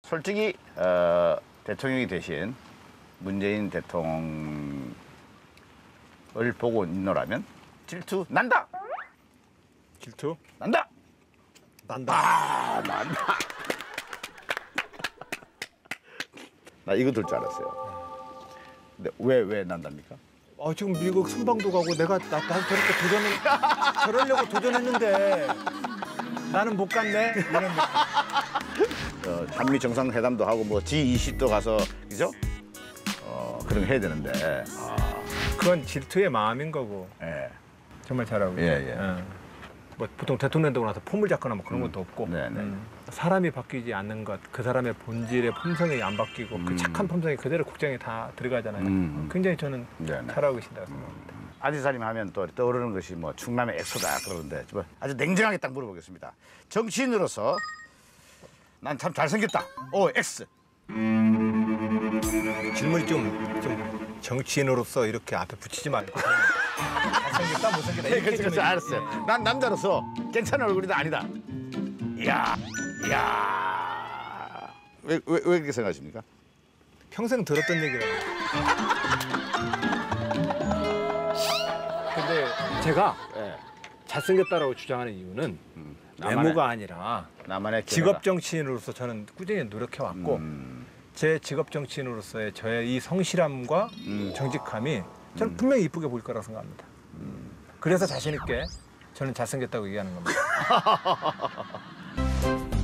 솔직히 대통령이 되신 문재인 대통령을 보고 있노라면 질투 난다. 질투? 난다. 난다. 아, 난다. 나 이거 들 줄 알았어요. 근데 왜 난답니까? 지금 미국 순방도 가고 내가 나도 저렇게 저러려고 도전했는데 나는 못 갔네. 이런 느낌. 한미 정상회담도 하고 뭐 G20도 가서 그죠? 그런 거 해야 되는데. 그건 질투의 마음인 거고. 예. 정말 잘하고. 예. 뭐 보통 대통령 되고 나서 폼을 잡거나 뭐 그런 것도 없고. 네네. 사람이 바뀌지 않는 것, 그 사람의 본질의 품성이 안 바뀌고 그 착한 품성이 그대로 국정에 다 들어가잖아요. 굉장히 저는 네네. 잘하고 계신다고 생각합니다. 아지사님 하면 또 떠오르는 것이 뭐 충남의 엑소다 그러는데 아주 냉정하게 딱 물어보겠습니다. 정치인으로서 난 참 잘생겼다. 오, X. 질문이 좀 정치인으로서 이렇게 앞에 붙이지 말고 잘생겼다 못생겼다 이렇게 그렇죠, 좀 알았어요. 난 남자로서 괜찮은 얼굴이다 아니다. 이야. 왜 그렇게 생각하십니까? 평생 들었던 얘기라고. 근데 제가 잘생겼다라고 주장하는 이유는 외모가 아니라 나만의 직업 정치인으로서 저는 꾸준히 노력해왔고 제 직업 정치인으로서의 저의 이 성실함과 정직함이 저는 분명히 이쁘게 보일 거라고 생각합니다. 그래서 자신 있게 저는 잘생겼다고 얘기하는 겁니다.